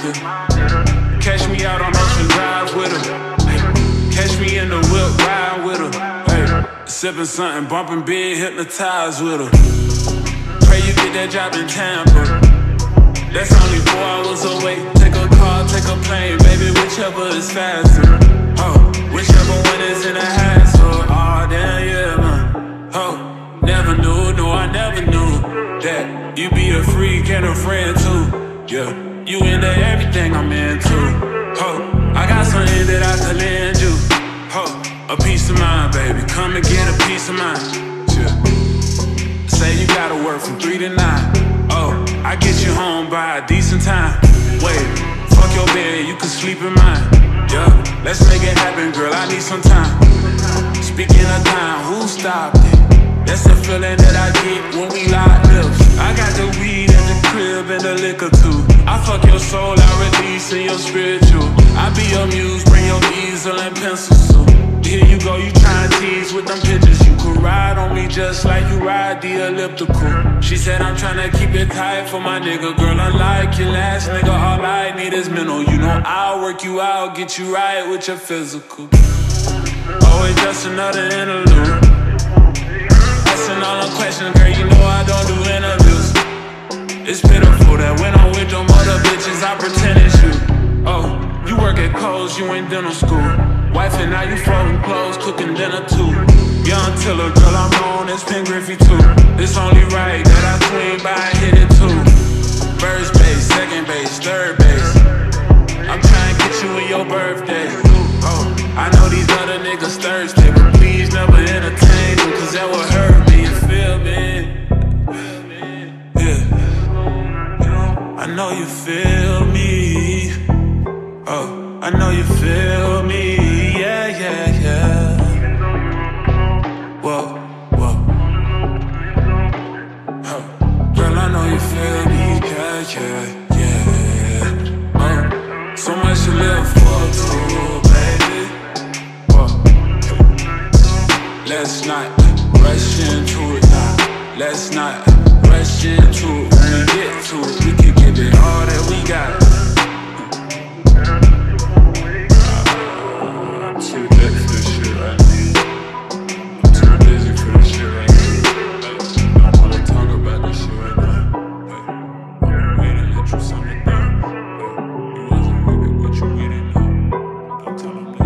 nigga. Catch me out on Ocean Drive with her. Catch me in the whip, ride with her. Hey, sipping something, bumping big, hypnotized with her. Pray you get that job in Tampa. That's only 4 hours away. Take a car, take a plane, baby, whichever is faster. Oh, whichever one is in the hassle. Oh, damn, yeah, man. Oh, never knew, no, I never knew that you be a freak and a friend too. Yeah, you into everything I'm into. Oh, I got something that I could lend you. Oh, a peace of mind, baby, come and get a piece of mind. Yeah. Say you gotta work from 3 to 9. Oh, I get you home by a decent time. Wait, fuck your bed, you can sleep in mine. Yeah, let's make it happen, girl, I need some time. Speaking of time, who stopped it? That's the feeling that I get when we lock lips. I got the weed in the crib and the liquor too. I fuck your soul, I release in your spiritual. I be your muse, bring your easel and pencil too. Here you go, you tryna tease with them pictures. You could ride on me just like you ride the elliptical. She said I'm tryna keep it tight for my nigga. Girl, unlike your last nigga, all I need is mental. You know I'll work you out, get you right with your physical. Always just another interlude. Asking all the questions, girl, you know I don't do interviews. It's pitiful that when I'm with them other bitches, I pretend it's you. Oh, you work at Kohl's, you ain't dental school. Wife and now you folding clothes, cooking dinner too. Young Tiller, girl, I'm on this Pen Griffey too. It's only right that I swing by and hit it too. First base, second base, third base. I'm trying to get you in your birthday. Oh, I know these other niggas thirsty, but please never entertain them, cause that would hurt me, you feel me? Yeah, I know you feel me. Oh, I know you feel me, yeah, yeah, yeah. Whoa, whoa. Oh, girl, I know you feel me, yeah, yeah, yeah. Oh, so much to live for too, baby. Whoa. Let's not rush into it now. Let's not rush into it. When we get to it, we can give it all that we got. Too dead for this shit right now. I'm too busy for this shit right now. I don't wanna talk about this shit right now. But wait and let you something down. You wasn't with it, but you with it now. Don't tell them